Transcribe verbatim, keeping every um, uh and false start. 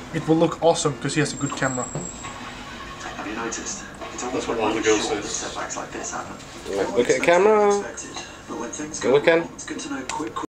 It will look awesome because he has a good camera. Have you noticed? That's what one of the girls says. Setbacks like this happen. Look at the camera. But when things Go again. It's good to know quick.